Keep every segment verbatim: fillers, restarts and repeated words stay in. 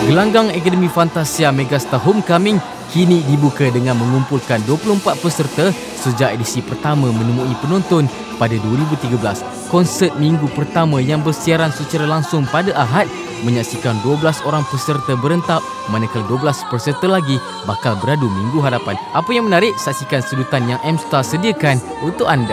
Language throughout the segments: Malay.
Gelanggang Akademi Fantasia Megastar Homecoming kini dibuka dengan mengumpulkan dua puluh empat peserta sejak edisi pertama menemui penonton pada dua ribu tiga belas. Konsert minggu pertama yang bersiaran secara langsung pada Ahad menyaksikan dua belas orang peserta berentap, manakala dua belas peserta lagi bakal beradu minggu hadapan. Apa yang menarik? Saksikan sedutan yang M-Star sediakan untuk anda.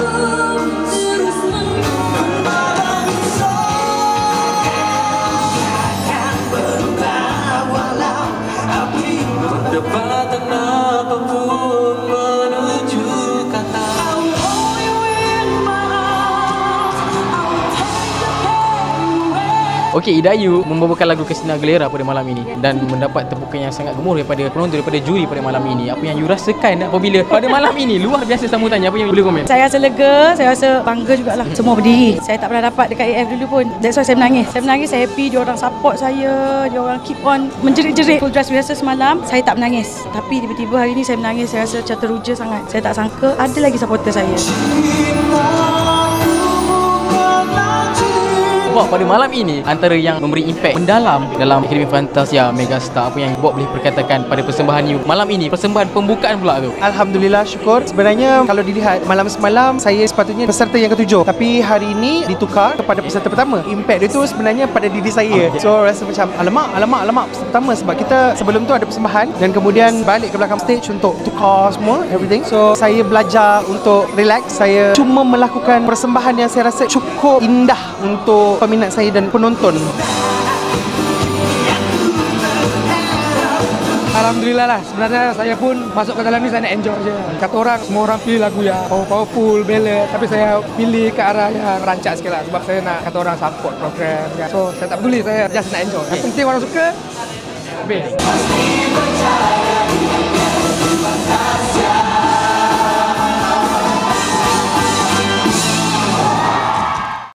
Okey, Idayu membawakan lagu Christina Aguilera pada malam ini dan mendapat tepukan yang sangat gemuruh daripada penonton, daripada juri pada malam ini. Apa yang you rasakan apabila pada malam ini? Luar biasa sambutannya. Apa yang you boleh komen? Saya rasa lega, saya rasa bangga jugalah. Semua berdiri. Saya tak pernah dapat dekat A F dulu pun. That's why saya menangis. Saya menangis, saya happy. Dia orang support saya, dia orang keep on menjerit-jerit. Full dress rehearsal semalam, saya tak menangis. Tapi tiba-tiba hari ini saya menangis. Saya rasa macam teruja sangat. Saya tak sangka ada lagi supporter saya. Bob, pada malam ini antara yang memberi impak mendalam dalam Akademi Fantasia Megastar, apa yang Bob boleh perkatakan pada persembahan you malam ini, persembahan pembukaan pula tu? Alhamdulillah, syukur. Sebenarnya kalau dilihat malam semalam saya sepatutnya peserta yang ketujuh, tapi hari ini ditukar kepada peserta pertama. Impak dia tu sebenarnya pada diri saya. So rasa macam alamak, alamak, alamak peserta pertama, sebab kita sebelum tu ada persembahan dan kemudian balik ke belakang stage untuk tukar semua everything. So saya belajar untuk relax. Saya cuma melakukan persembahan yang saya rasa cukup indah untuk peminat saya dan penonton. Alhamdulillah lah, sebenarnya saya pun masuk ke dalam ni saya nak enjoy je. Kata orang, semua orang pilih lagu yang powerful, ballad, tapi saya pilih ke arah yang rancak sikit lah, sebab saya nak kata orang support program. So saya tak peduli, saya just nak enjoy. Yang penting orang suka, habis.